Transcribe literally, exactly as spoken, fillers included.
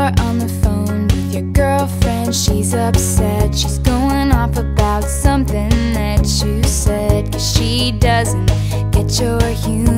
You're on the phone with your girlfriend. She's upset. She's going off about something that you said, 'cause she doesn't get your humor.